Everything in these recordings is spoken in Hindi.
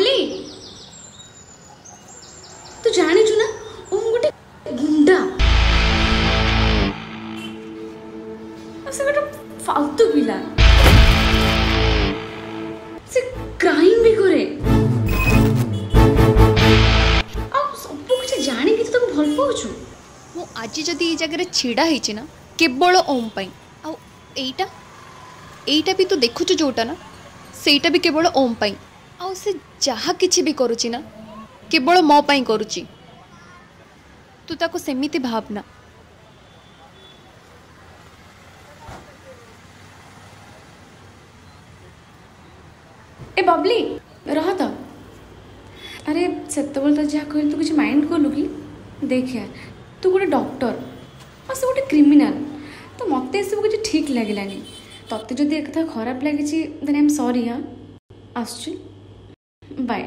बबली तू जानिचु ना ओम गोटे गुंडा से गोटे फालतू पिला से क्राइम भी करे अब सब कुछ जानी कि तुम भल पाउछु मु आज जदि ए जगह छिड़ा होइछि ना केवल ओम पई आ एटा एटा भी तो देखुछु जोटा ना सेटा भी केवल ओम पई आ से जहा किछि भी करूछि ना केवल मो पई करूछि तू ताको सेमिति भावना ए बबली रह तो अरे सेतबल तो जहाँ कह तू किसी माइंड कलु कि देख यार तू गोटे डॉक्टर और से गोटे क्रिमिनाल तो मत सब कुछ ठीक लगे तोते जदि एक कथा खराब लगी देन आई एम सॉरी हाँ आसुची बाय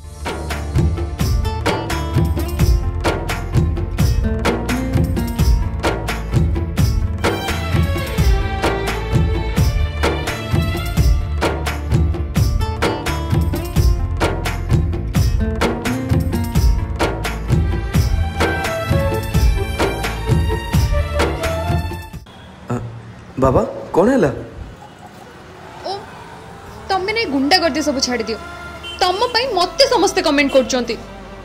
बाबा कौन है ला? ओ तमे ने गुंडा गर्दी सब छाड़ी दियो तम पई मते समस्त कमेंट करचंती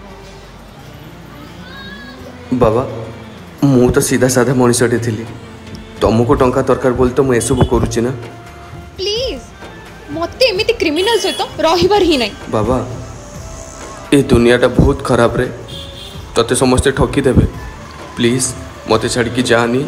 बाबा मु तो सीधा साधा मनीषटे थिली तुमको टंका दरकार बोल तो मु एसबु करूची ना प्लीज मते एमिति क्रिमिनल सहित रहिबार ही नहीं बाबा ए दुनियाटा बहुत खराब रे तते समस्त ठकी देबे प्लीज मते छाड़ी की जानी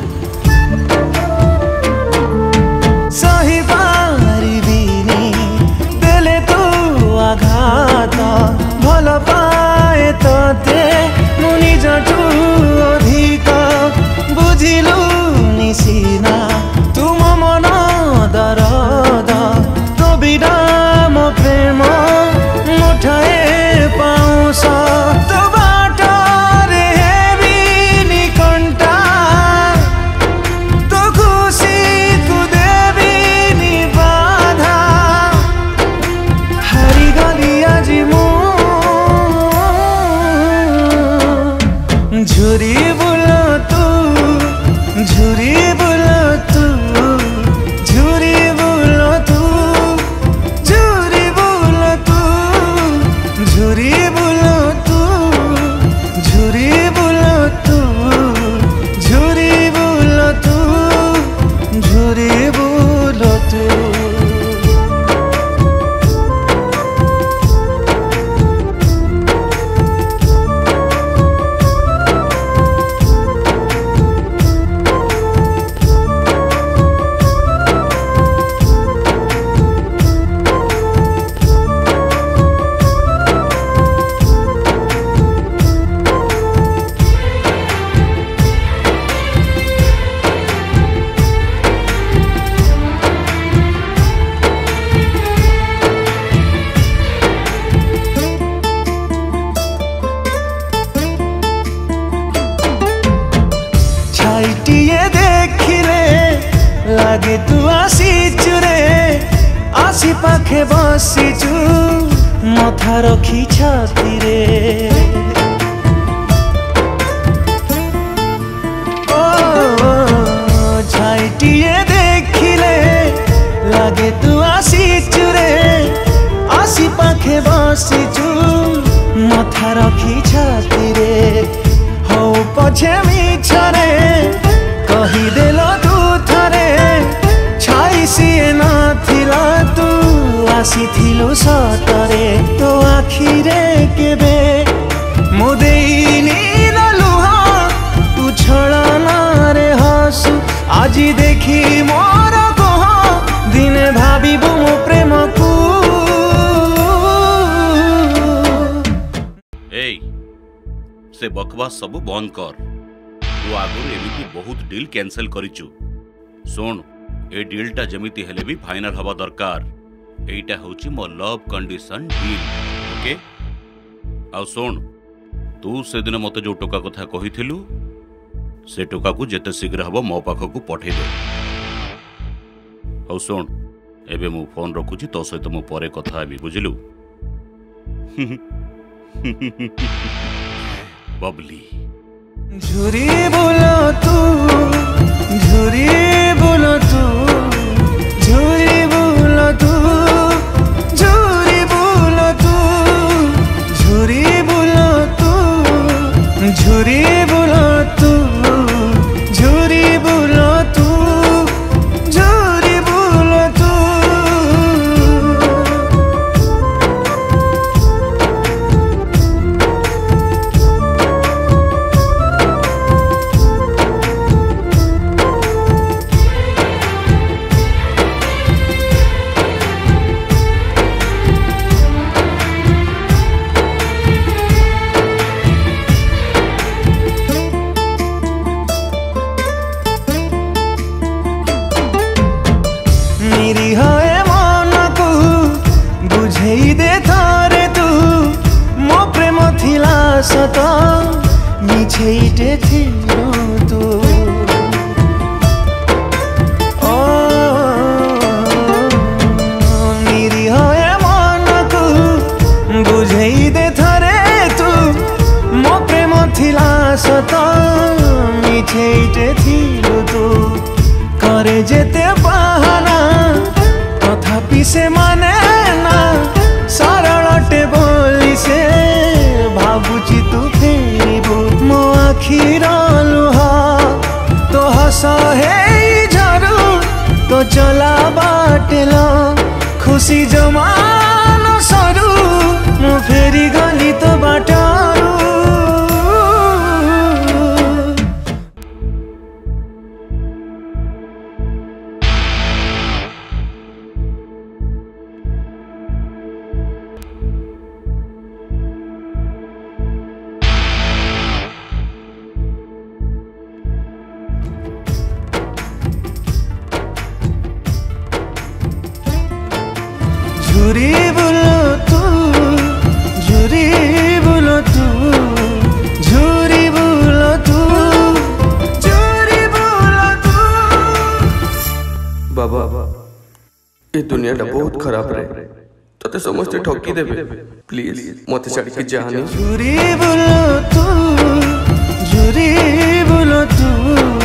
सही पारिबिनी देले तो आघात भल पाए तते मु निजठु अधिक बुझिलु निसिना तुम मन दरद तो विराम प्रेम मुठाए पाउँछ तो बाटरे हेबिनी कन्टा तो खुसी तु देबिनी बाधा हारी गली आज मु झुरी बुल तू झुरी बुल तू झुरी बुल तू झुरी बुल तू झुरी बुल तू झुरी बुल तू झुरी बुल तू झुरी बुल तू छाइटिए देखिले लागे तू आसीचु रे आसी पाखे बसीचु मथा रखी छाती रे ओ छाइटिए देखिले लागे तू आसीचु रे आसी पाखे बसीचु मथा रखी छाती रे हो पछे मिछरे कहीदेल तू थरे छाई सीए नथिला तू आसीथिलु सतरे तो आखिरे केबे मु देइनी लुहा तू छळना रे हसु आजी देखी मोर कह दिने भाबिबु मो प्रेम को से बकवास सब बंद कर तू आगु एमती बहुत डील कैंसिल करिचु सुन ए डीलटा जमिति हेले भी फाइनल हवा दरकार एटा होची मो लव कंडीशन डील ओके आ सुन तू से दिन मते जो टोका कथा कहिथिलु से टोका को जेते शीघ्र हबो मो पाख को पठे दे आ सुन एबे मु फोन रखुची तो सहित मु परे कथा हेबी बुझिलु बबली झुरी बोलो तू, झुरी बोलो तू, झुरी बोलो तू, झुरी बोलो तू, झुरी बोलो तू, झुरी बोलो तू, झुरी बोलो तू, झुरी बोलो तू। मेरी होए मन को बुझेई दे थारे तू, मो प्रेम थिला सत मिछेईटे थिलो तू। ओ मेरी होए मन को बुझेई दे थारे तू, मो प्रेम थिला सत मिछेईटे थिलो तू। करे जेते बाहाना तथापि से माने ना, सरलटे बोली से भाबुची तू फेरिबु। मो आखिर लुह तो हस हे झरू, तो चला बाटेल खुशी जमान सरू। मो फेरी गली तो बाटारू। झुरी बोलो तू, झुरी बोलो तू, झुरी बोलो तू, झुरी बोलो तू। बाबा ये दुनियाटा बहुत खराब रे, तते समस्ते ठकी देबे। प्लीज मते छाड़ी के जानी। झुरी बोलो तू, झुरी बोलो तू।